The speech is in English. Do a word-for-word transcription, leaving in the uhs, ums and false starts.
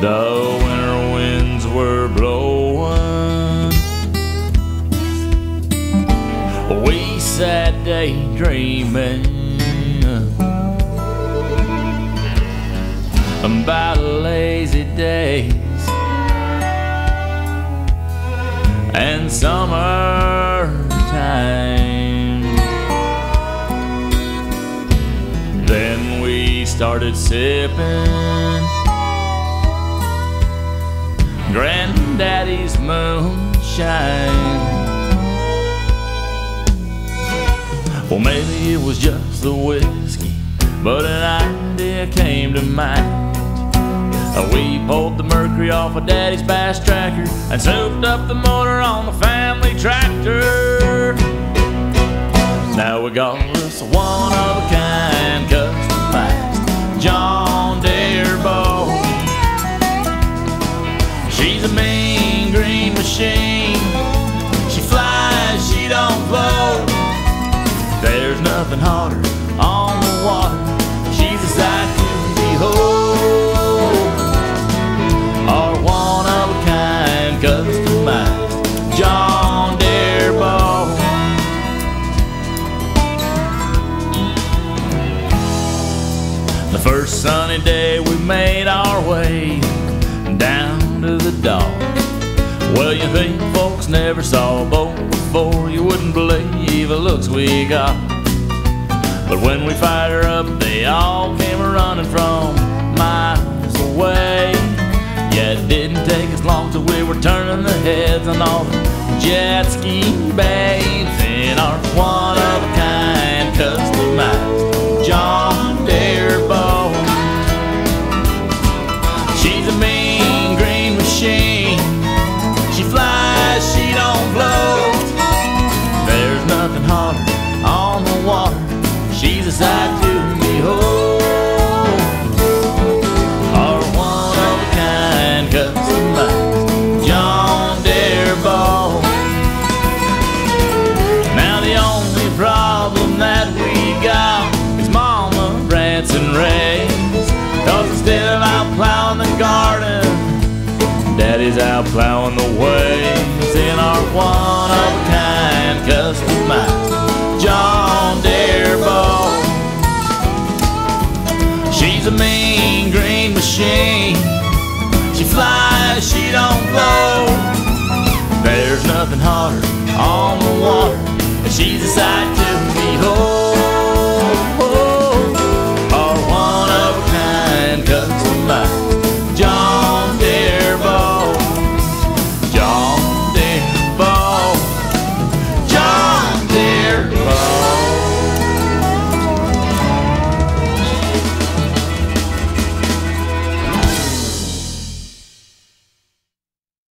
The winter winds were blowing. We sat daydreaming about lazy days and summertime. Then we started sipping Granddaddy's moonshine. Well, maybe it was just the whiskey, but an idea came to mind. We pulled the mercury off of Daddy's fast tracker and souped up the motor on the family tractor. Now we got us a one-of-a-kind customized John Deere boat. She's a mean green machine. She flies, she don't float. There's nothing hotter on the water. She's a sight to behold. Our one-of-a-kind customized John Deere boat. The first sunny day we made our way down to the dock. Well, you think folks never saw a boat before, you wouldn't believe the looks we got. But when we fired her up, they all came running from miles away. Yeah, it didn't take us long till we were turning the heads on all the jet ski babes in our one-of-a-kind customized John Deere boat. She's a mean green machine. She flies, she don't float. There's nothing hotter on the water. She's a sight to behold. Our one-of-a-kind customized John Deere boat. Now the only problem that we got is Mama rants and raves. 'Cause instead of out plowing the garden, Daddy's out plowing the waves in our one-of-a-kind customized John Deere boat. She's a mean green machine. She flies, she don't float. There's nothing hotter on the water. She's a sight to